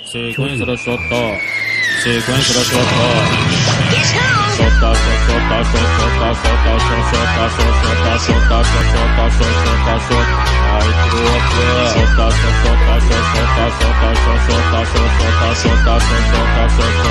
Sequência da solta, sequência da solta. Solta, solta, solta, solta, solta, solta, solta, solta, solta, solta. Ai, troca. Solta, solta, solta, solta, solta, solta, solta, solta, solta, solta, solta.